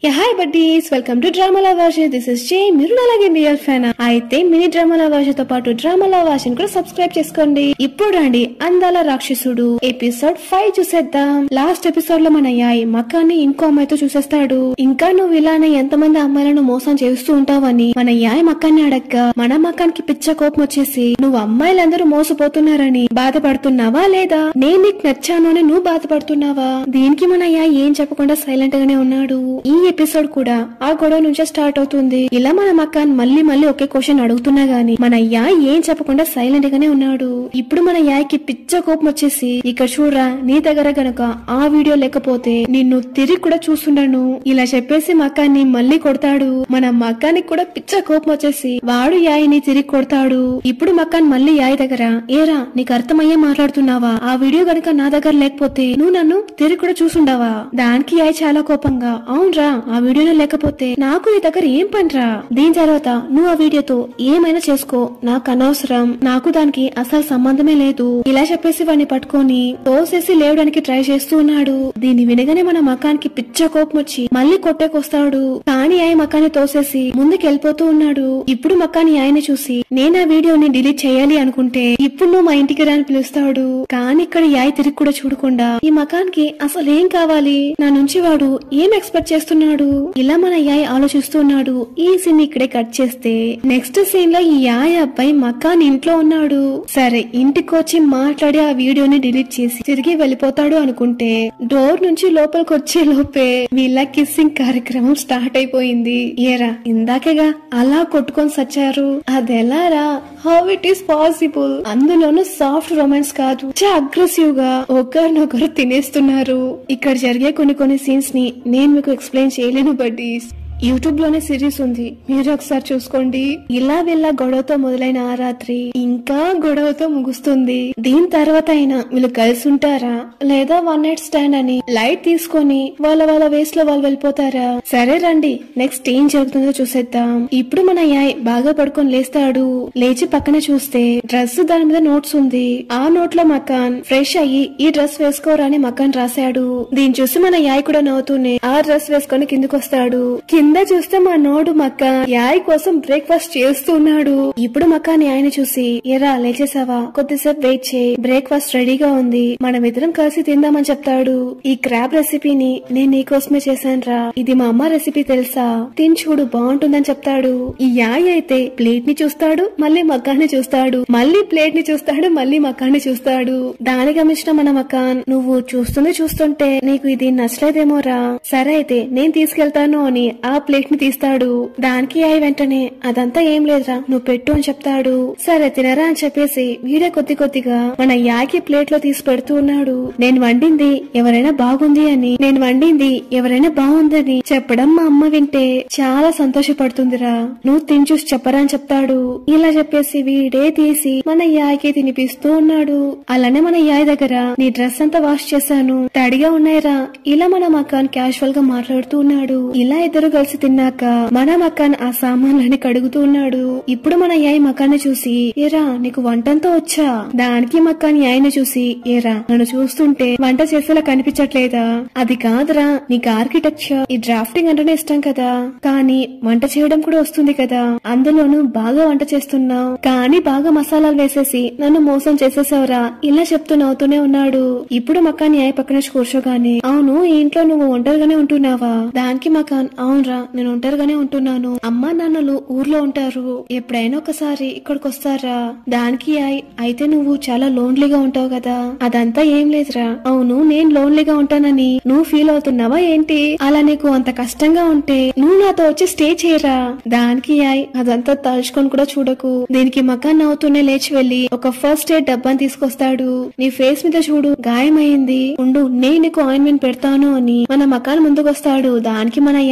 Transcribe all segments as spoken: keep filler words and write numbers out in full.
Hi buddies, welcome to డ్రామాల భాష. This is Jay. మీరు అలాగే రియల్ ఫ్యాన్ అయితే మినీ డ్రామాల భాషతో పాటు డ్రామాల భాషను కూడా సబ్స్క్రైబ్ చేసుకోండి. ఇప్పుడు రండి అందాల రాక్షసుడు ఎపిసోడ్ ఫైవ్ చూసేద్దాం. లాస్ట్ ఎపిసోడ్ లో మన యాయ్ మక్కాని ఇంకో అమ్మాయితో చూసేస్తాడు. ఇంకా నువ్వు ఇలానే ఎంతమంది అమ్మాయిలను మోసం చేస్తూ ఉంటావని మన యాయ్ మక్కాన్ని అడగ్గా మన మక్కానికి పిచ్చ కోపం వచ్చేసి నువ్వు అమ్మాయిలందరూ మోసపోతున్నారని బాధపడుతున్నావా లేదా నేను నీకు నచ్చాను అని నువ్వు బాధపడుతున్నావా? దీనికి మన యాయ్ ఏం చెప్పకుండా సైలెంట్ గానే ఉన్నాడు. ఈ ఎపిసోడ్ కూడా ఆ గొడవ నుంచే స్టార్ట్ అవుతుంది. ఇలా మన మక్కాన్ మళ్ళీ మళ్ళీ ఒకే క్వశ్చన్ అడుగుతున్నా గానీ మన యాయ్ ఏం చెప్పకుండా సైలెంట్ గానే ఉన్నాడు. ఇప్పుడు మన యాయ్కి పిచ్చ కోపం వచ్చేసి ఇక్కడ చూడరా, నీ దగ్గర గనక ఆ వీడియో లేకపోతే నిన్ను తిరిగి కూడా చూస్తుండను ఇలా చెప్పేసి మక్కాన్ని మళ్ళీ కొడతాడు. మన మక్కానికి కూడా పిచ్చ కోపం వచ్చేసి వాడు యాయ్ని తిరిగి కొడతాడు. ఇప్పుడు మక్కాన్ మళ్ళీ యాయ్ దగ్గర, ఏరా నీకు అర్థమయ్యే మాట్లాడుతున్నావా? ఆ వీడియో గనక నా దగ్గర లేకపోతే నువ్వు నన్ను తిరిగి కూడా చూసుండవా? దానికి యాయ్ చాలా కోపంగా, అవునరా ఆ వీడియోలో లేకపోతే నాకు నీ దగ్గర ఏం పనిరా? దీని తర్వాత నువ్వు ఆ వీడియోతో ఏమైనా చేసుకో, నాకు అనవసరం, నాకు దానికి అసలు సంబంధమే లేదు ఇలా చెప్పేసి వాడిని పట్టుకొని తోసేసి లేవడానికి ట్రై చేస్తూ ఉన్నాడు. దీన్ని వినగానే మన మకానికి పిచ్చ కోపం వచ్చి మళ్ళీ కొట్టేకొస్తాడు. కానీ ఆయన మకాన్ని తోసేసి ముందుకు వెళ్ళిపోతూ ఉన్నాడు. ఇప్పుడు మకాని ఆయన్ని చూసి నేను ఆ వీడియోని డిలీట్ చేయాలి అనుకుంటే ఇప్పుడు నువ్వు మా ఇంటికి రాని పిలుస్తాడు. కానీ ఇక్కడ యాయ్ తిరిగి కూడా చూడకుండా ఈ మకానికి అసలు ఏం కావాలి, నా నుంచి వాడు ఏం ఎక్స్పెక్ట్ చేస్తున్నాడు ఇలా మన యాయ్ ఆలోచిస్తున్నాడు. ఈ సీన్ ఇక్కడే కట్ చేస్తే నెక్స్ట్ సీన్ లో ఈ యాయ్ అబ్బాయి మకాన్ ఇంట్లో ఉన్నాడు. సరే ఇంటికి వచ్చి మాట్లాడి ఆ వీడియోని డిలీట్ చేసి తిరిగి వెళ్ళిపోతాడు అనుకుంటే డోర్ నుంచి లోపలికి వచ్చే లోపే వీళ్ళ కిస్సింగ్ కార్యక్రమం స్టార్ట్ అయిపోయింది. ఏరా ఇందాకేగా అలా కొట్టుకొని సచ్చారు, అదెలారా? How it is possible? అందులోనూ సాఫ్ట్ రొమాన్స్ కాదు, అగ్రెసివ్ గా ఒకరినొకరు తినేస్తున్నారు. ఇక్కడ జరిగే కొన్ని కొన్ని సీన్స్ ని నేను మీకు ఎక్స్ప్లెయిన్ చేయలేను బడ్డీస్. యూట్యూబ్ లోనే సిరీస్ ఉంది, మీరు ఒకసారి చూసుకోండి. ఇలా వీళ్ళ గొడవతో మొదలైన ఆ రాత్రి ఇంకా గొడవతో ముగుస్తుంది. దీని తర్వాత అయినా వీళ్ళు కలిసి ఉంటారా లేదా వన్ నైట్ స్టాండ్ అని లైట్ తీసుకొని వాళ్ళ వాళ్ళ వేస్ లో వాళ్ళు వెళ్ళిపోతారా? సరే రండి నెక్స్ట్ ఏం జరుగుతుందో చూసేద్దాం. ఇప్పుడు మన యాయ్ బాగా పడుకొని లేస్తాడు. లేచి పక్కన చూస్తే డ్రెస్ దాని మీద నోట్స్ ఉంది. ఆ నోట్ లో మకాన్ ఫ్రెష్ అయ్యి ఈ డ్రెస్ వేసుకోరా అని మకాన్ రాశాడు. దీన్ని చూసి మన యాయ్ కూడా నవ్వుతూనే ఆ డ్రెస్ వేసుకొని కిందకి వస్తాడు. కింద చూస్తే మా నోడు మక్క యాయ్ కోసం బ్రేక్ఫాస్ట్ చేస్తున్నాడు. ఇప్పుడు మక్కాని ఆయన చూసి, ఎరా లేచేసావా? కొద్దిసేపు వెయిట్ చేయి, బ్రేక్ఫాస్ట్ రెడీగా ఉంది, మనం ఇద్దరం కలిసి తిందామని చెప్తాడు. ఈ క్రాబ్ రెసిపీని నేను నీకోసమే చేశాను రా, ఇది మా అమ్మ రెసిపీ తెలుసా, తిని చూడు బాగుంటుందని చెప్తాడు. ఈ యాయ్ అయితే ప్లేట్ ని చూస్తాడు, మళ్ళీ మక్కాన్ని చూస్తాడు, మళ్ళీ ప్లేట్ ని చూస్తాడు, మళ్ళీ మక్కాన్ని చూస్తాడు. దాని గమనించిన మన మకాన్, నువ్వు చూస్తుంది చూస్తుంటే నీకు ఇది నచ్చలేదేమోరా, సరే అయితే నేను తీసుకెళ్తాను అని ఆ ప్లేట్ ని తీస్తాడు. దానికి యాయ్ వెంటనే అదంతా ఏం లేదురా నువ్వు పెట్టు అని చెప్తాడు. సరే తినరా అని చెప్పేసి వీడే కొద్ది కొద్దిగా మన యాయ్కి ప్లేట్ లో తీసి పెడుతూ ఉన్నాడు. నేను వండింది ఎవరైనా బాగుంది అని, నేను వండింది ఎవరైనా బాగుందని చెప్పడం మా అమ్మ వింటే చాలా సంతోషపడుతుందిరా, నువ్వు తిని చూసి చెప్పరా అని చెప్తాడు. ఇలా చెప్పేసి వీడే తీసి మన యాయ్కి తినిపిస్తూ ఉన్నాడు. అలానే మన యాయ్ దగ్గర నీ డ్రెస్ అంతా వాష్ చేశాను, తడిగా ఉన్నాయిరా ఇలా మన మకాన్ క్యాజువల్ గా మాట్లాడుతూ ఉన్నాడు. ఇలా ఇద్దరు కలిసి తిన్నాక మన మకాన్ ఆ సామాన్లని కడుగుతూ ఉన్నాడు. ఇప్పుడు మన యాయ్ మకాన్ని చూసి, ఏరా నీకు వంటంతా వచ్చా? దానికి మకాన్ యాయ్ని చూసి, ఏరా నన్ను చూస్తుంటే వంట చేసేలా కనిపించట్లేదా? అది కాదురా, నీకు ఆర్కిటెక్చర్ ఈ డ్రాఫ్టింగ్ అంటేనే ఇష్టం కదా, కానీ వంట చేయడం కూడా వస్తుంది కదా, అందులోనూ బాగా వంట చేస్తున్నావు, కానీ బాగా మసాలాలు వేసేసి నన్ను మోసం చేసేసావురా ఇలా చెప్తూ నవ్వుతూనే ఉన్నాడు. ఇప్పుడు మకాన్ యాయ్ పక్కన కూర్చోగానే, అవును ఈ ఇంట్లో నువ్వు ఒంటరిగానే ఉంటున్నావా? దానికి మకాన్, అవునరా నేను ఒంటరిగానే ఉంటున్నాను, అమ్మా నాన్నలు ఊర్లో ఉంటారు, ఎప్పుడైనా ఒకసారి ఇక్కడికి వస్తారా? దానికి యాయ్, అయితే నువ్వు చాలా లోన్లీగా ఉంటావు కదా? అదంతా ఏం లేదురా, అవును నేను లోన్లీగా ఉంటానని నువ్వు ఫీల్ అవుతున్నావా ఏంటి? అలా నీకు అంత కష్టంగా ఉంటే నువ్వు నాతో వచ్చి స్టే చేయరా? దానికి యాయ్, అదంతా తలుచుకొని కూడా చూడకు. దీనికి మకాన్ నవ్వుతూనే లేచి వెళ్లి ఒక ఫస్ట్ ఎయిడ్ డబ్బాని తీసుకొస్తాడు. నీ ఫేస్ మీద చూడు గాయమైంది, ఉండు నేను నీకు ఆయింట్మెంట్ పెడతాను అని మన మకాన్ ముందుకొస్తాడు. దానికి మన యాయ్, అదంతా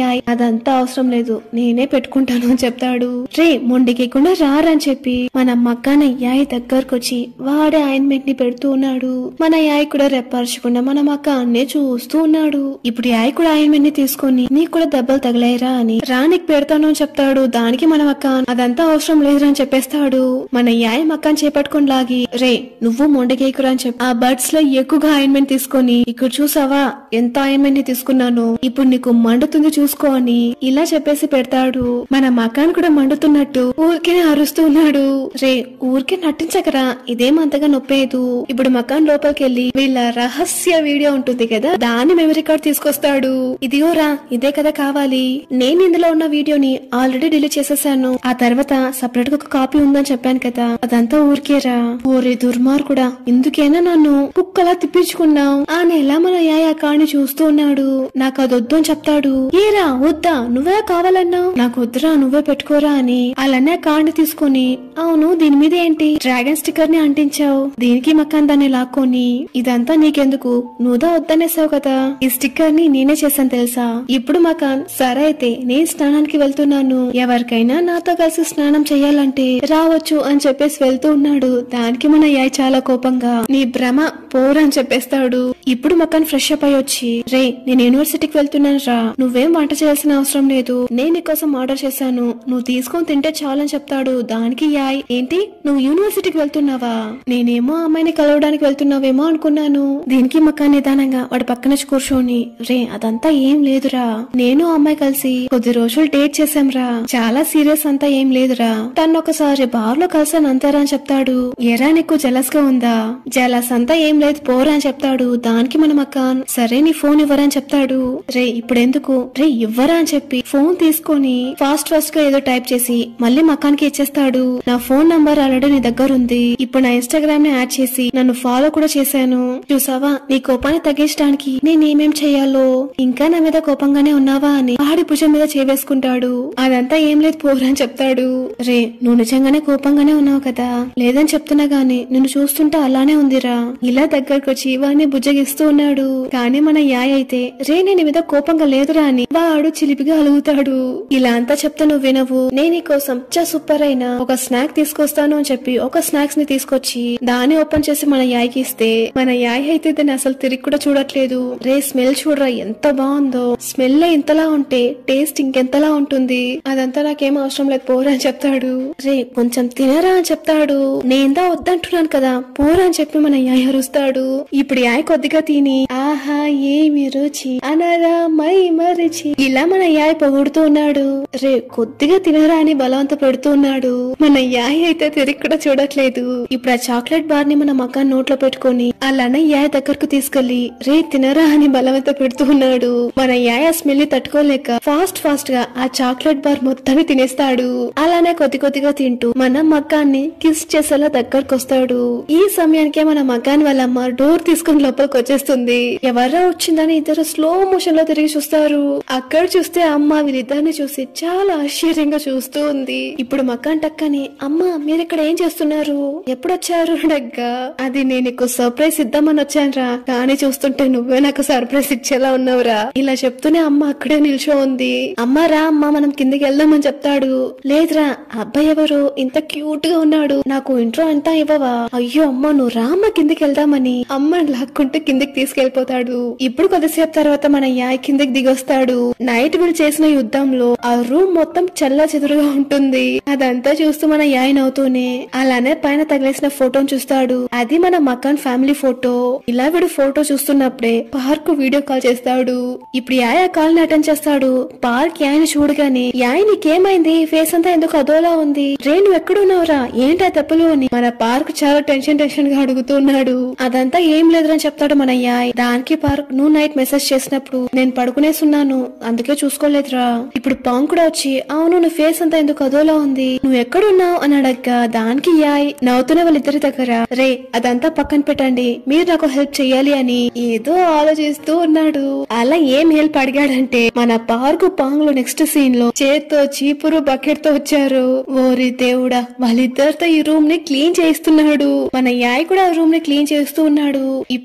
అదంతా అవసరం లేదు, నేనే పెట్టుకుంటాను అని చెప్తాడు. రే మొండికేయకుండా రారని చెప్పి మన మక్కాన యాయ్ దగ్గరకు వచ్చి వాడే ఆయింట్మెంట్ ని పెడుతూ ఉన్నాడు. మన యాయ్ కూడా రెప్పర్చకుండా మన మక్కాన్నే చూస్తూ ఉన్నాడు. ఇప్పుడు యాయ్ కూడా ఆయింట్మెంట్ ని తీసుకొని నీకు కూడా దెబ్బలు తగలేరా అని రానికి పెడతాను అని చెప్తాడు. దానికి మన మక్కాన్ అదంతా అవసరం లేదురా అని చెప్పేస్తాడు. మన యాయ్ మక్కాన్ చేపట్టుకొని లాగి రే నువ్వు మొండకేకురా అని చెప్పి ఆ బర్డ్స్ లో ఎక్కువగా ఆయింట్మెంట్ తీసుకొని ఇక్కడ చూసావా ఎంత ఆయింట్మెంట్ ని తీసుకున్నాను, ఇప్పుడు నీకు మండుతుంది చూసుకో అని ఇలా చెప్పేసి పెడతాడు. మన మకాన్ కూడా మండుతున్నట్టు ఊరికే అరుస్తూ ఉన్నాడు. రే ఊరికే నటించకరా, ఇదేం అంతగా నొప్పేదు. ఇప్పుడు మకాన్ లోపలికి వెళ్లి వీళ్ళ రహస్య వీడియో ఉంటుంది కదా దాని మెమరీ కార్డ్ తీసుకొస్తాడు. ఇదిగోరా ఇదే కదా కావాలి, నేను ఇందులో ఉన్న వీడియోని ఆల్రెడీ డిలీట్ చేసేసాను, ఆ తర్వాత సపరేట్ గా ఒక కాపీ ఉందని చెప్పాను కదా అదంతా ఊరికేరా. ఓరే దుర్మార్గుడా, ఇందుకేనా నన్ను కుక్కలా తిప్పించుకున్నావు అని ఎలా మన యాయ కాని చూస్తూ ఉన్నాడు. నాకు అది వద్దు అని చెప్తాడు. ఏరా వద్దా, నువ్వే కావాలన్నావు, నాకు వద్దురా నువ్వే పెట్టుకోరా అని అలానే కాండి తీసుకుని అవును దీని మీద ఏంటి డ్రాగన్ స్టిక్కర్ ని అంటించావు, దీనికి మకాన్ దాన్ని లాక్కొని ఇదంతా నీకెందుకు, నువ్వుదా వద్దనేసావు కదా, ఈ స్టిక్కర్ ని నేనే చేశాను తెలుసా. ఇప్పుడు మకాన్ సరే అయితే నేను స్నానానికి వెళ్తున్నాను, ఎవరికైనా నాతో కలిసి స్నానం చెయ్యాలంటే రావచ్చు అని చెప్పేసి వెళ్తూ ఉన్నాడు. దానికి మన యాయ్ చాలా కోపంగా నీ భ్రమ పోరని చెప్పేస్తాడు. ఇప్పుడు మకాన్ ఫ్రెష్ అప్ అయి వచ్చి రే నేను యూనివర్సిటీకి వెళ్తున్నాను రా, నువ్వేం వంట చేయాల్సిన అవసరం లేదు, నేను నీకోసం ఆర్డర్ చేశాను, నువ్వు తీసుకొని తింటే చాలని చెప్తాడు. దానికి యాయ్ ఏంటి నువ్వు యూనివర్సిటీకి వెళ్తున్నావా, నేనేమో అమ్మాయిని కలవడానికి వెళ్తున్నావేమో అనుకున్నాను. దీనికి మకాన్ నిదానంగా వాడి పక్కన కూర్చొని రే అదంతా ఏం లేదురా, నేను అమ్మాయి కలిసి కొద్ది రోజులు డేట్ చేసాం రా, చాలా సీరియస్ అంతా ఏం లేదురా, తను ఒకసారి బార్ లో కలిసాను అంతారా అని చెప్తాడు. ఎరా నీకు జలస్ గా ఉందా, జలస్ అంతా ఏం లేదు పోరా అని చెప్తాడు. దానికి మన మకాన్ సరే నీ ఫోన్ ఇవ్వరా అని చెప్తాడు. రే ఇప్పుడెందుకు, రే ఇవ్వరా అని చెప్పి ఫోన్ తీసుకొని ఫాస్ట్ ఫాస్ట్ గా ఏదో టైప్ చేసి మళ్ళీ మకాన్ కి ఇచ్చేస్తాడు. నా ఫోన్ నంబర్ ఆల్రెడీ నీ దగ్గర ఉంది, ఇప్పుడు నా ఇన్స్టాగ్రామ్ ని యాడ్ చేసి నన్ను ఫాలో కూడా చేశాను, చూసావా నీ కోపాన్ని తగ్గించడానికి నేనేమేం చెయ్యాలో, ఇంకా నా మీద కోపంగానే ఉన్నావా అని ఆడి భుజం మీద చేవేసుకుంటాడు. అదంతా ఏం లేదు పోరా అని చెప్తాడు. రే నువ్వు నిజంగానే కోపంగానే ఉన్నావు కదా, లేదని చెప్తున్నా గాని నిన్ను చూస్తుంటే అలానే ఉందిరా, ఇలా దగ్గరకు వచ్చి వాడిని బుజ్జగిస్తూ ఉన్నాడు. కానీ మన యాయ్ అయితే రే నేను మీద కోపంగా లేదురా అని వాడు చిలిపిగా అలుగుతాడు. ఇలా అంతా చెప్తా నువ్వు వినవు, నేను నీ కోసం చా సూపర్ అయినా ఒక స్నాక్ తీసుకొస్తాను అని చెప్పి ఒక స్నాక్స్ ని తీసుకొచ్చి దాన్ని ఓపెన్ చేసి మన యాయ్కి ఇస్తే మన యాయ్ అయితే దాన్ని అసలు తిరిగి కూడా చూడట్లేదు. రే స్మెల్ చూడరా ఎంత బాగుందో, స్మెల్ ఇంతలా ఉంటే టేస్ట్ ఇంకెంతలా ఉంటుంది, అదంతా నాకేం అవసరం లేదు పోరా అని చెప్తాడు. రే కొంచెం తినరా అని చెప్తాడు. నేందా వద్దంటున్నాను కదా పోరా అని చెప్పి మన యాయ్ అరుస్తాడు. ఇప్పుడు యాయ్ కొద్దిగా తిని ఆహా ఏమి రుచి అనరా మై మరిచి ఇలా మన యాయ్ పొగుడుతూ ఉన్నాడు. రే కొద్దిగా తినరా అని బలవంత పెడుతూ ఉన్నాడు. మన యాయ్ అయితే తిరిగి కూడా చూడట్లేదు. ఇప్పుడు ఆ చాక్లెట్ బార్ ని మన మకాన్ నోట్లో పెట్టుకుని అలానే యాయ్ దగ్గరకు తీసుకెళ్లి రే తినరా అని బలవంత పెడుతూ ఉన్నాడు. మన యాయ్ ఆ స్మెల్ ని తట్టుకోలేక ఫాస్ట్ ఫాస్ట్ గా ఆ చాక్లెట్ బార్ మొత్తాన్ని తినేస్తాడు. అలానే కొద్ది కొద్దిగా తింటూ మన మకాన్ని కిస్ చేసేలా దగ్గరకు వస్తాడు. ఈ సమయానికే మన మకాన్ వాళ్ళ అమ్మ డోర్ తీసుకుని లోపలికి వచ్చేస్తుంది. ఎవరో వచ్చిందని ఇద్దరు స్లో మోషన్ లో తిరిగి చూస్తారు. అక్కడ చూస్తే అమ్మ వీళ్ళిద్దరిని చూసి చాలా ఆశ్చర్యంగా చూస్తూ ఉంది. ఇప్పుడు మకాన్ టక్కని అమ్మ మీరు ఇక్కడ ఏం చేస్తున్నారు, ఎప్పుడు వచ్చారు అడగ్గా అది నేను నీకు సర్ప్రైజ్ ఇద్దామని వచ్చానురా, కానీ చూస్తుంటే నువ్వే నాకు సర్ప్రైజ్ ఇచ్చేలా ఉన్నావురా ఇలా చెప్తూనే అమ్మ అక్కడే నిల్చో ఉంది. అమ్మ రా అమ్మ మనం కిందికి వెళ్దామని చెప్తాడు. లేదురా అబ్బాయి ఎవరు ఇంత క్యూట్ గా ఉన్నాడు, నాకు ఇంట్రో అంతా ఇవ్వవా, అయ్యో అమ్మ నువ్వు రా అమ్మ కిందికి వెళ్దామని అమ్మని లాక్కుంటూ కిందికి తీసుకెళ్లిపోతాడు. ఇప్పుడు కొద్దిసేపు తర్వాత మన యాయ్ కిందికి దిగొస్తాడు. నైట్ వీళ్ళు చేసిన యుద్ధంలో ఆ రూమ్ మొత్తం చల్ల చెదురుగా ఉంటుంది. అదంతా చూస్తూ మన యాయ్ నవ్వుతూనే అలానే పైన తగిలేసిన ఫోటోని చూస్తాడు. అది మన మకాన్ ఫ్యామిలీ ఫోటో. ఇలా వీడు ఫోటో చూస్తున్నప్పుడే పార్క్ వీడియో కాల్ చేస్తాడు. ఇప్పుడు యాయ్ ఆ కాల్ ని అటెండ్ చేస్తాడు. పార్క్ యాయ్ని చూడగానే యాయ్ నీకేమైంది, ఫేస్ అంతా ఎందుకు అదోలా ఉంది, రే నువ్వు ఎక్కడున్నావురా, ఏంటి ఆ తప్పులు అని మన పార్క్ చాలా టెన్షన్ టెన్షన్ గా అడుగుతున్నాడు. అదంతా ఏం లేదురని చెప్తాడు మన యాయ్. దానికి పార్క్ నువ్వు నైట్ మెసేజ్ చేసినప్పుడు నేను పడుకునేసున్నాను అందుకే చూసుకోలేదురా. ఇప్పుడు పాంగ్ కూడా వచ్చి అవును నువ్వు ఫేస్ అంతా ఎందుకు అదోలా ఉంది, నువ్వు ఎక్కడున్నావు అని అడగ్గా దానికి యాయ్ నవ్వుతున్న వాళ్ళిద్దరి దగ్గర రే అదంతా పక్కన పెట్టండి మీరు నాకు హెల్ప్ చెయ్యాలి అని ఏదో ఆలోచిస్తూ ఉన్నాడు. అలా ఏం హెల్ప్ అడిగాడంటే మన పార్క్ పాంగ్ లో నెక్స్ట్ సీన్ లో చేత్తో చీపురు బకెట్ తో వచ్చారు. ఓరి దేవుడా వాళ్ళిద్దరితో ఈ రూమ్ ని క్లీన్ చేస్తున్నాడు. మన యాయ్ కూడా ఆ రూమ్ ని క్లీన్ చేస్తూ ఉన్నాడు. ఈ పార్క్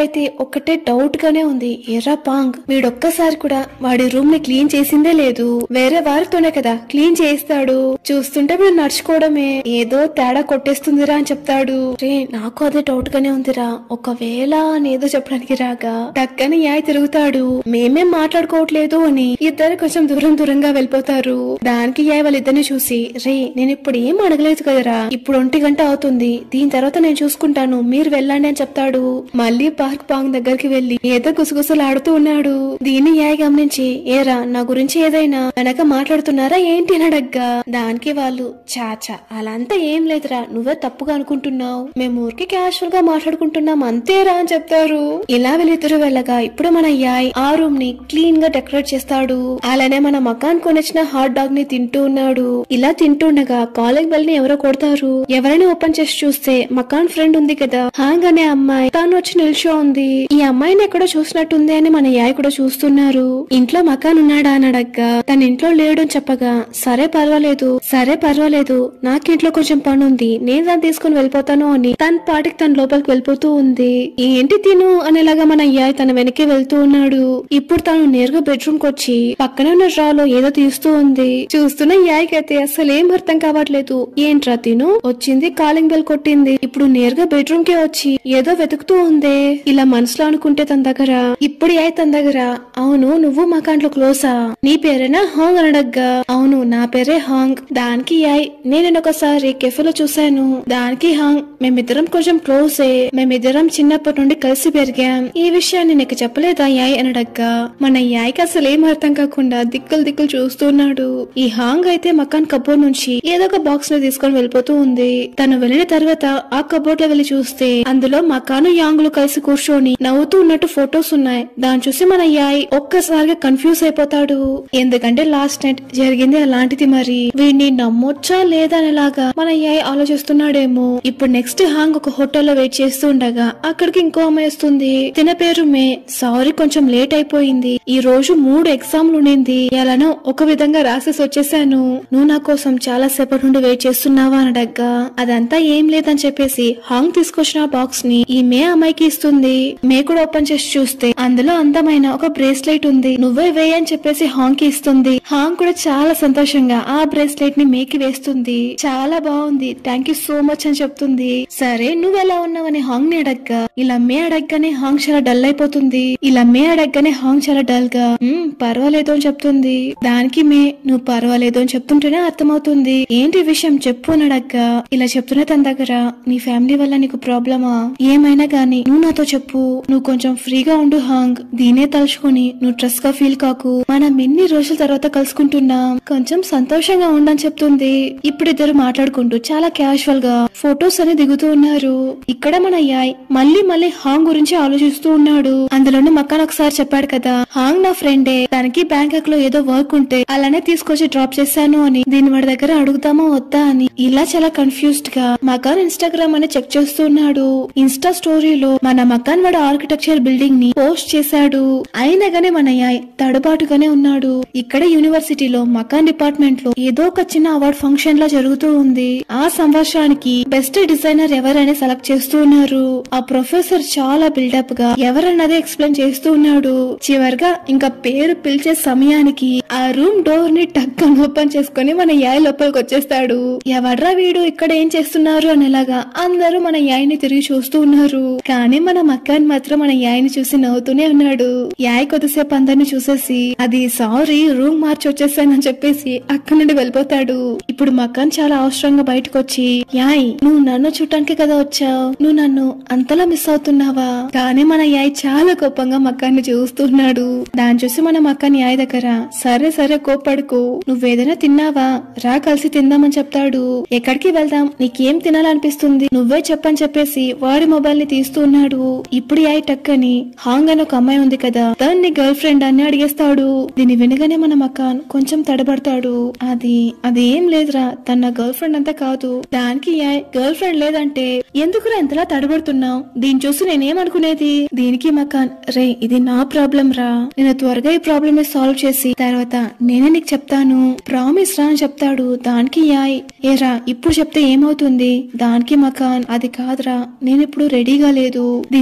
అయితే ఒక్కటే డౌట్ గానే ఉంది. ఎర్రా పాంగ్ వీడొక్కసారి కూడా వాడి రూమ్ ని క్లీన్ చేసిందే లేదు. వేరే వారితోనే కదా క్లీన్ చేయిస్తాడు. చూస్తుంటే వీడు నడుచుకోవడమే ఏదో తేడా కొట్టేస్తుందిరా అని చెప్తాడు. రే నాకు అదే డౌట్ గానే ఉందిరా, ఒకవేళ అనేదో చెప్పడానికి రాగా టక్కని యాయ్ తిరుగుతాడు. మేమేం మాట్లాడుకోవట్లేదు అని ఇద్దరు కొంచెం దూరం దూరంగా వెళ్ళిపోతారు. దానికి యాయ్ వాళ్ళిద్దరిని చూసి, రే నేను ఇప్పుడు ఏం అడగలేదు కదరా, ఇప్పుడు ఒంటి గంట అవుతుంది, దీని తర్వాత నేను చూసుకుంటాను, మీరు వెళ్ళండి అని చెప్తాడు. మళ్ళీ పార్క్ పాంగ్ దగ్గరికి వెళ్లి ఏదో గుసగుసలు ఆడుతూ ఉన్నాడు. దీన్ని యాయ్ గమనించి, ఏరా నా గురించి ఏదైనా వెనక మాట్లాడుతున్నారా ఏంటి అని అడగ్గా దానికి వాళ్ళు, చాచా అలాంతా ఏం లేదురా, నువ్వే తప్పుగా అనుకుంటున్నావు, మేము ఊరికి క్యాషువల్ గా మాట్లాడుకుంటున్నాం అంతేరా అని చెప్తారు. ఇలా వీళ్ళిద్దరు వెళ్ళగా ఇప్పుడు మన యాయ్ ఆ రూమ్ ని క్లీన్ గా డెకరేట్ చేస్తాడు. అలానే మన మకాన్ కొనిచ్చిన హాట్ డాగ్ ని తింటూ ఉన్నాడు. ఇలా తింటుండగా కాలింగ్ బెల్ ని ఎవరో కొడతారు. ఎవరైనా ఓపెన్ చేసి చూస్తే మకాన్ ఫ్రెండ్ ఉంది కదా హాంగ్ అనే అమ్మాయి, తాను వచ్చి నిల్చో ఉంది. ఈ అమ్మాయిని ఎక్కడో చూసినట్టుంది అని మన యాయ్ కూడా చూస్తున్నారు. ఇంట్లో మకాన్ ఉన్నాడా అని అడగ్గా తన ఇంట్లో లేడు అని చెప్పగా, సరే పర్వాలేదు సరే పర్వాలేదు నాకింట్లో కొంచెం పని ఉంది, నేను దాన్ని తీసుకుని వెళ్ళిపోతాను అని తన పాటికి తన లోపలికి వెళ్ళిపోతూ ఉంది. ఏంటి తిను అనేలాగా మన యాయ్ తన వెనక్కి వెళ్తూ ఉన్నాడు. ఇప్పుడు తను నేరుగా బెడ్రూమ్ కి వచ్చి పక్కనే ఉన్న డ్రా లో ఏదో తీస్తూ ఉంది. చూస్తున్న యాయ్కి అయితే అసలు ఏం అర్థం కావట్లేదు. ఏంట్రా తిను వచ్చింది, కాలింగ్ బెల్ కొట్టింది, ఇప్పుడు నేరుగా బెడ్రూమ్ కి వచ్చి ఏదో వెతుకుతూ ఉంది. ఇలా మనసులో అనుకుంటే తన దగ్గర ఇప్పుడు యాయ్ తన దగ్గర, అవును నువ్వు మా కాంట్లో క్లోజా, నీ పేరేనా హాంగ్ అనడగ్గా, అవును నా పేరే హాంగ్. దానికి యాయ్ నేను ఒకసారి కెఫేలో చూశాను. దానికి హాంగ్ మేమిద్దరం కొంచెం క్లోజే, మేమిద్దరం చిన్నప్పటి నుండి కలిసి పెరిగాం, ఈ విషయాన్ని నీకు చెప్పలేదా యాయ్ అనడగ్గా మన యాయ్కి అసలు ఏం అర్థం కాకుండా దిక్కులు దిక్కులు చూస్తున్నాడు. ఈ హాంగ్ అయితే మకాన్ కబోర్డ్ నుంచి ఏదో ఒక బాక్స్ లో తీసుకొని వెళ్ళిపోతూ ఉంది. తను వెళ్ళిన తర్వాత ఆ కబోర్డ్ లో వెళ్లి చూస్తే అందులో మకాను యాంగులు కలిసి కూర్చొని నవ్వుతూ ఉన్నట్టు ఫొటోస్ ఉన్నాయి. దాన్ని చూసి మన యాయ్ ఒక్కసారిగా కన్ఫ్యూజ్ అయిపోతాడు. ఎందుకంటే లాస్ట్ నైట్ జరిగింది అలాంటిది, మరి వీడిని నమ్మొచ్చా లేదా అనేలాగా మన యాయ్ ఆలోచిస్తున్నాడేమో. ఇప్పుడు నెక్స్ట్ హాంగ్ ఒక హోటల్లో వెయిట్ చేస్తూ ఉండగా అక్కడికి ఇంకో అమ్మాయి వస్తుంది. తిన పేరు మే. సారీ కొంచెం లేట్ అయిపోయింది, ఈ రోజు మూడు ఎగ్జామ్లు ఉండింది, ఎలానో ఒక విధంగా రాసేసి వచ్చేసాను, నువ్వు నా కోసం చాలా సేపటి నుండి వెయిట్ చేస్తున్నావా అనడగ్గా అదంతా ఏం లేదని చెప్పేసి హాంగ్ తీసుకొచ్చిన బాక్స్ ని ఈ మే అమ్మాయికి ఇస్తుంది. మే కూడా ఓపెన్ చేసి చూస్తే అందులో అందమైన ఒక బ్రేస్లెట్ ఉంది. నువ్వే వేయ అని చెప్పేసి హాంగ్ కి ఇస్తుంది. హాంగ్ కూడా చాలా సంతోషంగా ఆ బ్రేస్లెట్ ని మేకి వేస్తుంది. చాలా బాగుంది, థ్యాంక్ యూ సో మచ్ అని చెప్తుంది. సరే నువ్వెలా ఉన్నావని హాంగ్ ని అడగ్గా ఇలా మే అడగ్గానే హాంగ్ చాలా డల్ అయిపోతుంది. ఇలా మే అడగ్గానే హాంగ్ చాలా డల్ గా పర్వాలేదు అని చెప్తుంది. దానికి మే నువ్వు పర్వాలేదు అని చెప్తుంటేనే అర్థమవుతుంది, ఏంటి విషయం చెప్పు అని అడగ్గా ఇలా చెప్తున్నా తన దగ్గర, నీ ఫ్యామిలీ వల్ల నీకు ప్రాబ్లమా, ఏమైనా గానీ నువ్వు నాతో చెప్పు, నువ్వు కొంచెం ఫ్రీగా ఉండు హాంగ్, దీనే తలుచుకుని నువ్వు స్ట్రెస్ గా ఫీల్ కాకు, మనం ఎన్ని రోజుల తర్వాత కలుసుకుంటున్నాం, కొంచెం సంతోషంగా ఉండని చెప్తుంది. ఇప్పుడు ఇద్దరు మాట్లాడుకుంటూ చాలా క్యాజువల్ గా ఫొటోస్ అని దిగుతూ ఉన్నారు. ఇక్కడ మన యాయ్ మళ్ళీ మళ్ళీ హాంగ్ గురించి ఆలోచిస్తూ ఉన్నాడు. అందులోనే మకాన్ ఒకసారి చెప్పాడు కదా హాంగ్ నా ఫ్రెండే, తనకి బ్యాంకాక్ లో ఏదో వర్క్ ఉంటే అలానే తీసుకొచ్చి డ్రాప్ చేశాను అని, దీని వాడి దగ్గర అడుగుతామా వద్దా అని. ఇలా చాలా కన్ఫ్యూజ్డ్ గా మకాన్ ఇన్స్టాగ్రామ్ అని చెక్ చేస్తూ ఉన్నాడు. ఇన్స్టా స్టోరీలో మన మకాన్ వాడు ఆర్కిటెక్చర్ బిల్డింగ్ ని పోస్ట్ చేశాడు. అయినా గానీ మన యాయ్ తడబాటుగానే ఉన్నాడు. ఇక్కడ యూనివర్సిటీలో మకాన్ డిపార్ట్మెంట్ లో ఏదో ఒక చిన్న అవార్డ్ ఫంక్షన్ లా జరుగుతూ ఉంది. ఆ సంవత్సరానికి బెస్ట్ డిజైనర్ ఎవరైనా సెలెక్ట్ చేస్తూ ఉన్నారు. ఆ ప్రొఫెసర్ చాలా బిల్డప్ గా ఎవరన్నదే ఎక్స్ప్లెయిన్ చేస్తూ ఉన్నాడు. చివరిగా ఇంకా పేరు పిలిచే సమయానికి ఆ రూమ్ డోర్ ని టక్కని ఓపెన్ చేసుకుని మన యాయ్ లోపలికి వచ్చేస్తాడు. ఎవడ్రా వీడు ఇక్కడ ఏం చేస్తున్నారు అనేలాగా అందరూ మన యాయ్ని తిరిగి చూస్తూ ఉన్నారు. కానీ మన మకాన్ మాత్రం మన యాయ్ని చూసి నవ్వుతూనే ఉన్నాడు. యాయ్ కొద్దిసేపు అందరిని చూసేసి అది సారీ రూమ్ మార్చి వచ్చేసానని చెప్పేసి అక్కడి నుండి వెళ్ళిపోతాడు. ఇప్పుడు మకాన్ చాలా అవసరంగా బయటకు వచ్చి, యాయ్ నువ్వు నన్ను చూడటానికి కదా వచ్చావు, నువ్వు నన్ను అంతలా మిస్ అవుతున్నావా, కానీ మన యాయ్ చాలా కోపంగా మకాన్ని చూస్తున్నాడు. దాన్ని చూసి మన మకాన్ యాయ్ దగ్గర, సరే సరే కోపడుకో, నువ్వేదైనా తిన్నావా రా కలిసి తిందామని చెప్తాడు. ఎక్కడికి వెళ్దాం, నీకేం తినాలనిపిస్తుంది నువ్వే చెప్పని చెప్పేసి వాడి మొబైల్ ని తీస్తూ ఉన్నాడు. ఇప్పుడు యాయ్ టక్కని హాంగ్ అని ఒక అమ్మాయి ఉంది కదా దాన్ని గర్ల్ ఫ్రెండ్ అని అడిగేస్తాడు. దీన్ని వినగానే మన మకాన్ కొంచెం తడబడతాడు. అది అదేం లేదురా, తన గర్ల్ ఫ్రెండ్ అంతా కాదు. దానికి యాయ్ గర్ల్ ఫ్రెండ్ లేదంటే ఎందుకురా ఎంతలా తడబడుతున్నావు, దీన్ని చూసి నేనేమనుకునేది. దీనికి మకాన్, రే ఇది నా ప్రాబ్లం రా, నేను త్వరగా ఈ ప్రాబ్లమ్ ని సాల్వ్ చేసి తర్వాత నేనే నీకు చెప్తాను, ప్రామిస్ రా అని చెప్తాడు. దానికి యాయ్, ఏరా ఇప్పుడు చెప్తే ఏమవుతుంది. దానికి మకాన్, అది కాదురా నేను ఇప్పుడు రెడీగా లేదు, దీని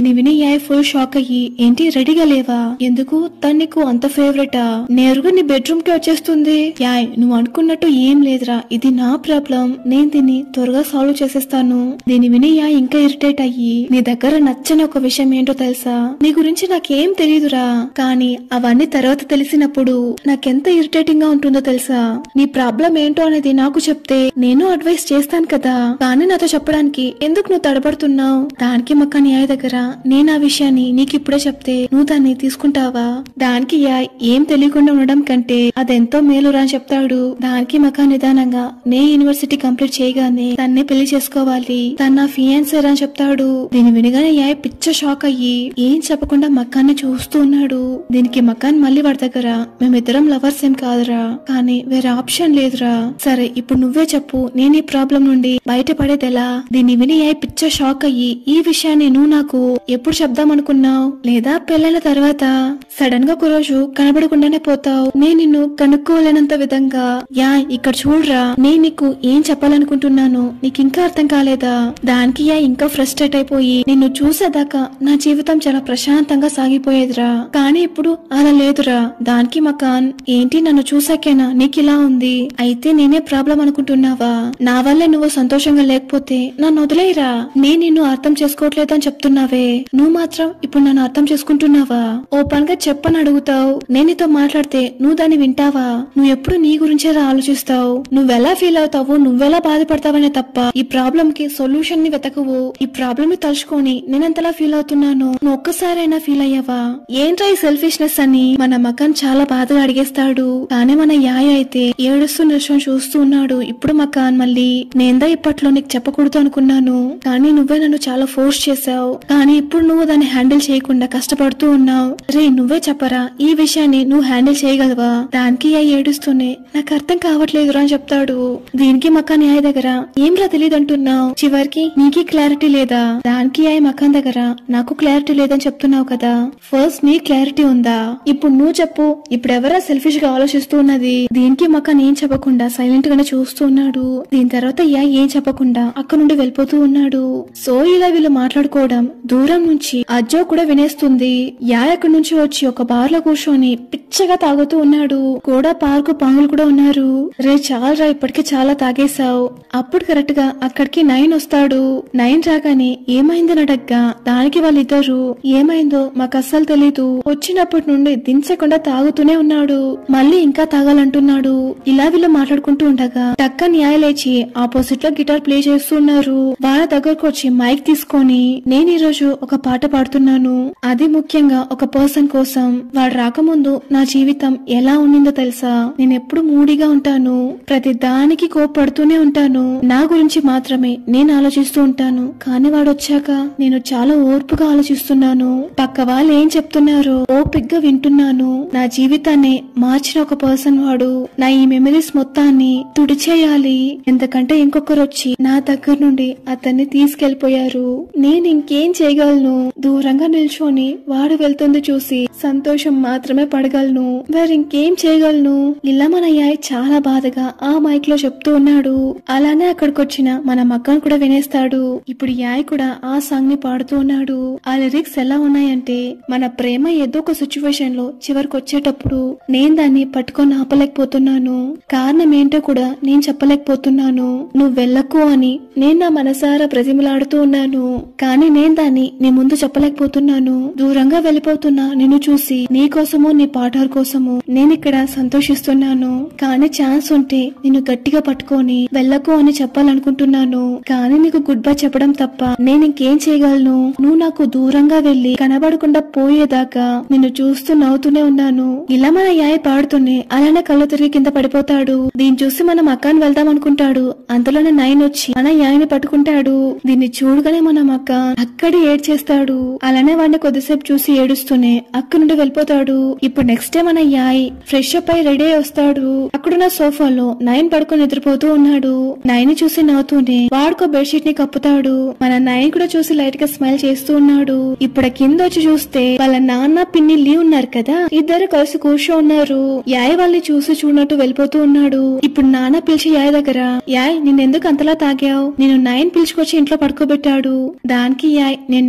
దీని విని యాయ్ ఫుల్ షాక్ అయ్యి, ఏంటి రెడీగా లేవా? ఎందుకు తను నీకు అంత ఫేవరెటా? నేరుగా నీ బెడ్రూమ్ కి వచ్చేస్తుంది. యాయ్ నువ్వు అనుకున్నట్టు ఏం లేదురా, ఇది నా ప్రాబ్లం, నేను దీన్ని త్వరగా సాల్వ్ చేసేస్తాను. దీని విని యాయ్ ఇంకా ఇరిటేట్ అయ్యి, నీ దగ్గర నచ్చని ఒక విషయం ఏంటో తెలుసా? నీ గురించి నాకేం తెలీదురా, కానీ అవన్నీ తర్వాత తెలిసినప్పుడు నాకెంత ఇరిటేటింగ్ గా ఉంటుందో తెలుసా? నీ ప్రాబ్లం ఏంటో అనేది నాకు చెప్తే నేను అడ్వైస్ చేస్తాను కదా, కానీ నాతో చెప్పడానికి ఎందుకు నువ్వు తడబడుతున్నావు? దానికి మక్క యాయ్ దగ్గర, నేను ఆ విషయాన్ని నీకు ఇప్పుడే చెప్తే నువ్వు దాన్ని తీసుకుంటావా? దానికి యాయ్, ఏం తెలియకుండా ఉండడం కంటే అదెంతో మేలురా అని చెప్తాడు. దానికి మక్క నిదానంగా, నే యూనివర్సిటీ కంప్లీట్ చేయగానే తన్నే పెళ్లి చేసుకోవాలి, తన నా ఫియాన్సర్ అని చెప్తాడు. దీని వినగానే యాయ్ పిచ్చ షాక్ అయ్యి ఏం చెప్పకుండా మక్కాన్ని చూస్తూ ఉన్నాడు. దీనికి మక్కాన్ మళ్ళీ వాడి దగ్గర, మేమిద్దరం లవర్స్ ఏం కాదురా, కానీ వేరే ఆప్షన్ లేదురా. సరే ఇప్పుడు నువ్వే చెప్పు, నేను ఈ ప్రాబ్లం నుండి బయటపడేదెలా? దీన్ని విని యాయ్ పిచ్చ షాక్ అయ్యి, ఈ విషయాన్ని నువ్వు నాకు ఎప్పుడు చెప్దాం అనుకున్నావు? లేదా పెళ్ళైన తర్వాత సడన్ గా ఒక రోజు కనబడకుండానే పోతావు, నేను నిన్ను కనుక్కోలేనంత విధంగా. యా ఇక్కడ చూడరా, నేను నీకు ఏం చెప్పాలనుకుంటున్నాను నీకు ఇంకా అర్థం కాలేదా? దానికి యా ఇంకా ఫ్రస్ట్రేట్ అయిపోయి, నిన్ను చూసేదాకా నా జీవితం చాలా ప్రశాంతంగా సాగిపోయేదిరా, కానీ ఇప్పుడు అలా లేదురా. దానికి మకాన్, ఏంటి నన్ను చూసాకేనా నీకు ఇలా ఉంది? అయితే నేనే ప్రాబ్లం అనుకుంటున్నావా? నా వల్లే నువ్వు సంతోషంగా లేకపోతే నన్ను వదిలేయరా. నేను నిన్ను అర్థం చేసుకోవట్లేదు అని చెప్తున్నావే, నువ్వు మాత్రం ఇప్పుడు నన్ను అర్థం చేసుకుంటున్నావా? ఓపెన్ గా చెప్పని అడుగుతావు, నేను నీతో మాట్లాడితే నువ్వు దాన్ని వింటావా? నువ్వు ఎప్పుడు నీ గురించే ఆలోచిస్తావు, నువ్వెలా ఫీల్ అవుతావు, నువ్వెలా బాధపడతావనే తప్ప ఈ ప్రాబ్లం కి సొల్యూషన్ ని వెతకవు. ఈ ప్రాబ్లం ని తలుచుకొని నేనెంతలా ఫీల్ అవుతున్నాను నువ్వు ఒక్కసారైనా ఫీల్ అయ్యావా? ఏంట్రా ఈ సెల్ఫిష్నెస్ అని మన మకాన్ చాలా బాధగా అడిగేస్తాడు. కానీ మన యాయ అయితే ఏడుస్తూ నిల్చొని చూస్తూ ఉన్నాడు. ఇప్పుడు మకాన్ మళ్ళీ, నేందా ఇప్పట్లో నీకు చెప్పకూడదు అనుకున్నాను, కానీ నువ్వే నన్ను చాలా ఫోర్స్ చేసావు, కానీ ఇప్పుడు నువ్వు దాన్ని హ్యాండిల్ చేయకుండా కష్టపడుతూ ఉన్నావు. రే నువ్వే చెప్పరా, ఈ విషయాన్ని నువ్వు హ్యాండిల్ చేయగలవా? దానికి యాయ్ ఏడుస్తూనే, నాకు అర్థం కావట్లేదురా అని చెప్తాడు. దీనికి మకాన్ యాయ్ దగ్గర, ఏంరా తెలియదు అంటున్నావు, చివరికి నీకి క్లారిటీ లేదా? దానికి యాయ్ మకాన్ దగ్గర, నాకు క్లారిటీ లేదని చెప్తున్నావు కదా, ఫస్ట్ నీ క్లారిటీ ఉందా? ఇప్పుడు నువ్వు చెప్పు, ఇప్పుడు ఎవరా సెల్ఫిష్ గా ఆలోచిస్తూ ఉన్నది? దీనికి మకాన్ ఏం చెప్పకుండా సైలెంట్ గానే చూస్తూ ఉన్నాడు. దీని తర్వాత యాయ్ ఏం చెప్పకుండా అక్కడ నుండి వెళ్ళిపోతూ ఉన్నాడు. సో ఇలా వీళ్ళు మాట్లాడుకోవడం దూరం నుంచి అజ్జో కూడా వినేస్తుంది. యాయ్ అక్కడి నుంచి వచ్చి ఒక బార్ లో కూర్చొని పిచ్చగా తాగుతూ ఉన్నాడు. కూడా పార్కు పాములు కూడా ఉన్నారు. రే చాలరా, ఇప్పటికే చాలా తాగేశావు. అప్పుడు కరెక్ట్ గా అక్కడికి నైన్ వస్తాడు. నైన్ రాగానే ఏమైందని అడగ్గా దానికి వాళ్ళిద్దరు, ఏమైందో మాకు అస్సలు తెలీదు, వచ్చినప్పటి నుండి దించకుండా తాగుతూనే ఉన్నాడు, మళ్ళీ ఇంకా తాగాలంటున్నాడు. ఇలా వీళ్ళు మాట్లాడుకుంటూ ఉండగా టక్క న్యాయ లేచి ఆపోజిట్ లో గిటార్ ప్లే చేస్తున్నారు. వాళ్ళ దగ్గరకు వచ్చి మైక్ తీసుకొని, నేను ఈ రోజు ఒక పాట పాడుతున్నాను, అది ముఖ్యంగా ఒక పర్సన్ కోసం. వాడు రాకముందు నా జీవితం ఎలా ఉండిందో తెలుసా? నేను ఎప్పుడు మూడీగా ఉంటాను, ప్రతి దానికి కోపడుతూనే ఉంటాను, నా గురించి మాత్రమే నేను ఆలోచిస్తూ ఉంటాను, కానీ వాడు వచ్చాక నేను చాలా ఓర్పుగా ఆలోచిస్తున్నాను, పక్క వాళ్ళు ఏం చెప్తున్నారో ఓపిగ్గా వింటున్నాను. నా జీవితాన్ని మార్చిన ఒక పర్సన్ వాడు. నా ఈ మెమరీస్ మొత్తాన్ని తుడిచేయాలి, ఎందుకంటే ఇంకొకరు వచ్చి నా దగ్గర నుండి అతన్ని తీసుకెళ్లిపోయారు. నేను ఇంకేం చేయగలను? దూరంగా నిల్చొని వాడు వెళ్తుంది చూసి సంతోషం మాత్రమే పడగలను, వేరే ఇంకేం చేయగలను? ఇలా మన యాయ్ చాలా బాధగా ఆ మైక్ లో చెప్తూ ఉన్నాడు. అలానే అక్కడికి వచ్చిన మన మక్కను కూడా వినేస్తాడు. ఇప్పుడు యాయ్ కూడా ఆ సాంగ్ ని పాడుతూ ఉన్నాడు. ఆ లిరిక్స్ ఎలా ఉన్నాయంటే, మన ప్రేమ ఏదో ఒక సిచ్యువేషన్ లో చివరికి వచ్చేటప్పుడు నేను దాన్ని పట్టుకొని ఆపలేకపోతున్నాను, కారణం ఏంటో కూడా నేను చెప్పలేకపోతున్నాను, నువ్వు వెళ్ళకు అని నేను నా మనసారా ప్రతిమలాడుతూ ఉన్నాను, కానీ నేను దాన్ని నీ ముందు చెప్పలేకపోతున్నాను. దూరంగా వెళ్ళిపోతున్నా నిన్ను చూసి నీ కోసము నీ పార్ట్నర్ కోసము నేను ఇక్కడ సంతోషిస్తున్నాను, కానీ ఛాన్స్ ఉంటే నిన్ను గట్టిగా పట్టుకొని వెళ్ళకు అని చెప్పాలనుకుంటున్నాను, కానీ నీకు గుడ్ బై చెప్పడం తప్ప నేను ఇంకేం చేయగలను? నువ్వు నాకు దూరంగా వెళ్లి కనబడకుండా పోయేదాకా నిన్ను చూస్తూ నవ్వుతూనే ఉన్నాను. ఇలా మన యాయ్ పాడుతూనే అలానే కళ్ళు తిరిగి కింద పడిపోతాడు. దీన్ని చూసి మనం అక్కని వెళ్దాం అనుకుంటాడు. అంతలోనే నైన్ వచ్చి మన యాయ్ని పట్టుకుంటాడు. దీన్ని చూడగానే మనం అక్క అక్కడే ఏడ్చేస్తాడు. అలానే వాడిని కొద్దిసేపు చూసి ఏడుస్తూనే అక్క నుండి వెళ్ళిపోతాడు. ఇప్పుడు నెక్స్ట్ డే మన యాయ్ ఫ్రెష్ అప్ అయి రెడీ అయి వస్తాడు. అక్కడున్న సోఫాలో నైన్ పడుకొని నిద్రపోతూ ఉన్నాడు. నైన్ చూసి నవ్వుతూనే వాడుకో బెడ్షీట్ ని కప్పుతాడు. మన నైన్ కూడా చూసి లైట్ గా స్మైల్ చేస్తూ ఉన్నాడు. ఇప్పుడు కింద వచ్చి చూస్తే వాళ్ళ నాన్న పిన్ని లీవ్ ఉన్నారు కదా, ఇద్దరు కలిసి కూర్చో ఉన్నారు. యాయ్ వాళ్ళని చూసి చూడనట్టు వెళ్ళిపోతూ ఉన్నాడు. ఇప్పుడు నాన్న పిలిచి యాయ్ దగ్గర, యాయ్ నిన్నెందుకు అంతలా తాగావు? నేను నైన్ పిలుచుకొచ్చి ఇంట్లో పడుకోబెట్టాడు. దానికి యాయ్, నేను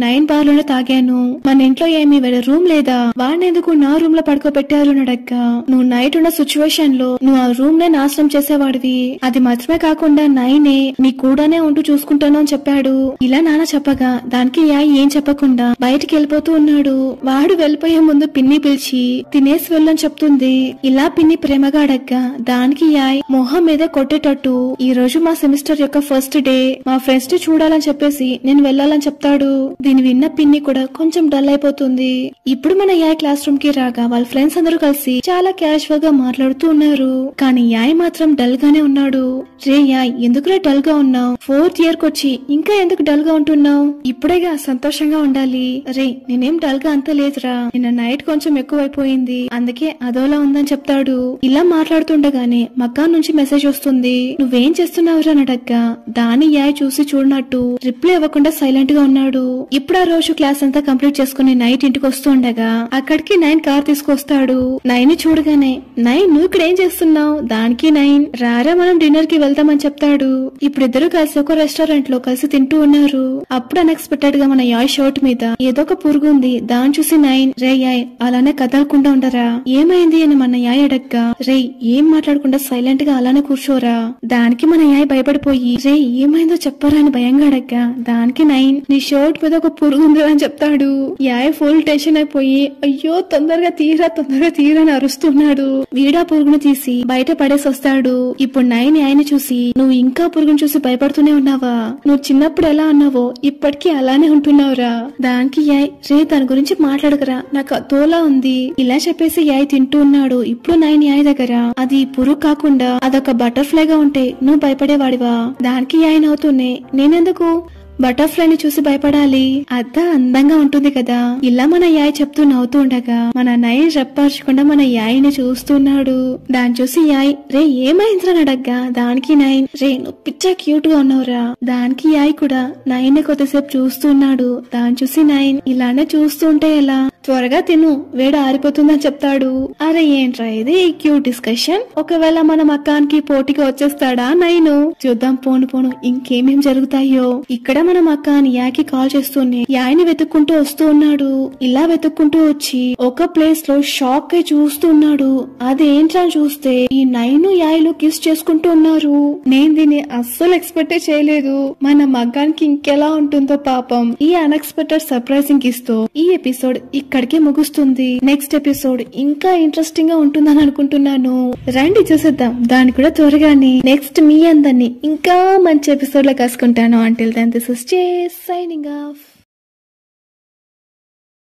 నైన్ బార్ లోనే తాగాను. మన ఇంట్లో ఏమి వేరే రూమ్ లేదా, వాడిని ఎందుకు నా రూమ్ లో పడుకోబెట్టారు అడక్క. నువ్వు నైట్ ఉన్న సిచ్యువేషన్ లో నువ్వు ఆ రూమ్ నే నాశనం చేసేవాడివి. అది మాత్రమే కాకుండా నైనే నీ కూడానే ఉంటూ చూసుకుంటాను అని చెప్పాడు. ఇలా నాన్న చెప్పగా దానికి యాయ్ ఏం చెప్పకుండా బయటికి వెళ్ళిపోతూ ఉన్నాడు. వాడు వెళ్ళిపోయే ముందు పిన్ని పిలిచి తినేసి వెళ్ళని చెప్తుంది. ఇలా పిన్ని ప్రేమగా అడగ్గా దానికి యాయ్ మొహం మీద కొట్టేటట్టు ఈ రోజు మా సెమిస్టర్ యొక్క ఫస్ట్ డే, మా ఫ్రెండ్స్ ని చూడాలని చెప్పేసి నేను వెళ్ళాలని చెప్తాడు. దీని విన్న పిన్ని కూడా కొంచెం డల్ అయిపోతుంది. ఇప్పుడు మన యాయ్ క్లాస్ రూమ్ కి రాగా వాళ్ళ ఫ్రెండ్స్ అందరూ కలిసి చాలా క్యాజువల్ గా మాట్లాడుతూ ఉన్నారు. కానీ యాయ్ మాత్రం డల్ గానే ఉన్నాడు. రే యాయ్ ఎందుకురా డల్ గా ఉన్నావు? ఫోర్త్ ఇయర్ కొచ్చి ఇంకా ఎందుకు డల్ గా ఉంటున్నావు? ఇప్పుడేగా సంతోషంగా ఉండాలి. రే నేనేం డల్ గా అంత లేదురా, నిన్న నైట్ కొంచెం ఎక్కువైపోయింది అందుకే అదోలా ఉందని చెప్తాడు. ఇలా మాట్లాడుతుండగానే మక్కా నుంచి మెసేజ్ వస్తుంది. నువ్వేం చేస్తున్నావురా అని అడగ్గా దాని యాయ్ చూసి చూడనట్టు రిప్లై ఇవ్వకుండా సైలెంట్ గా ఉన్నాడు. ఇప్పుడు ఆ రోజు క్లాస్ అంతా కంప్లీట్ చేసుకుని నైట్ ఇంటికి వస్తూ ఉండగా అక్కడికి నైన్ కార్ తీసుకొస్తాడు. నైన్ ని చూడగానే నైన్ నువ్వు ఇక్కడ ఏం చేస్తున్నావు? దానికి నైన్ రారా మనం డిన్నర్ కి వెళ్తామని చెప్తాడు. ఇప్పుడు ఇద్దరు కలిసి ఒక రెస్టారెంట్ లో కలిసి తింటూ ఉన్నారు. అప్పుడు అన్ఎక్స్పెక్టెడ్ గా మన యాయ్ షర్ట్ మీద ఏదో ఒక పురుగు ఉంది. దాన్ని చూసి నైన్ రే యాయ్ అలానే కదలకుండా ఉండరా, ఏమైంది అని మన యాయ్ అడగ్గా రే ఏం మాట్లాడకుండా సైలెంట్ గా అలానే కూర్చోరా. దానికి మన యాయ్ భయపడిపోయి రే ఏమైందో చెప్పరా అని భయంగా అడగ్గా దానికి నైన్ నీ షర్ట్ మీద ఒక పురుగు ఉంది అని చెప్తాడు. యాయ్ ఫుల్ టెన్షన్ అయిపోయి అయ్యో తొందరగా తీరా తొందరగా తీరా అని అరుస్తున్నాడు. వీడా పురుగును తీసి బయట పడేసి వస్తాడు. ఇప్పుడు నైన్ యాయ్ని చూసి నువ్వు ఇంకా పురుగును చూసి భయపడుతూనే ఉన్నావా? నువ్వు చిన్నప్పుడు ఎలా ఉన్నావో ఇప్పటికీ అలానే ఉంటున్నావురా. దానికి యాయ్ రే దాని గురించి మాట్లాడకరా నాకు తోలా ఉంది ఇలా చెప్పేసి యాయ్ తింటూ ఉన్నాడు. ఇప్పుడు నైన్ యాయ్ దగ్గర అది పురుగు కాకుండా అదొక బటర్ఫ్లై గా ఉంటే నువ్వు భయపడేవాడివా? దానికి యాయ్ నవ్వుతూనే నేనెందుకు బటర్ఫ్లై ని చూసి భయపడాలి, అద్దా అందంగా ఉంటుంది కదా. ఇలా మన యాయ్ చెప్తూ నవ్వుతూ ఉండగా మన నైన్ రెప్పార్చకుండా మన యాయ్ని చూస్తున్నాడు. దాన్ని చూసి యాయ్ రే ఏమైందిరా అడగ్గా దానికి నైన్ రే నువ్వు పిచ్చా క్యూట్ గా ఉన్నావురా. దానికి యాయ్ కూడా నైన్ ని కొద్దిసేపు చూస్తున్నాడు. దాన్ని చూసి నైన్ ఇలానే చూస్తుంటే ఎలా, త్వరగా తిను వేడి ఆరిపోతుందని చెప్తాడు. అరే ఏంట్రా ఇది క్యూట్ డిస్కషన్, ఒకవేళ మన మక్కానికి పోటీగా వచ్చేస్తాడా నైను? చూద్దాం పోను పోను ఇంకేమేం జరుగుతాయో. ఇక్కడ మన మక్కాని యాకి కాల్ చేస్తూనే యాయ్ని వెతుక్కుంటూ వస్తూ ఉన్నాడు. ఇలా వెతుక్కుంటూ వచ్చి ఒక ప్లేస్ లో షాక్ అయి చూస్తున్నాడు. అదేంట్రా చూస్తే ఈ నైను యాయ్లు కిస్ చేసుకుంటూ ఉన్నారు. నేను దీన్ని అస్సలు ఎక్స్పెక్ట్ చేయలేదు. మన మగ్గానికి ఇంకెలా ఉంటుందో పాపం. ఈ అన్ఎక్స్పెక్టెడ్ సర్ప్రైజింగ్ కిస్ తో ఈ ఎపిసోడ్ ఇక్కడికే ముగుస్తుంది. నెక్స్ట్ ఎపిసోడ్ ఇంకా ఇంట్రెస్టింగ్ గా ఉంటుందని అనుకుంటున్నాను. రండి చూసేద్దాం దాన్ని కూడా త్వరగానే. నెక్స్ట్ మీ అందరినీ ఇంకా మంచి ఎపిసోడ్ లో కలుసుకుంటాను. Until then this is Jay signing of.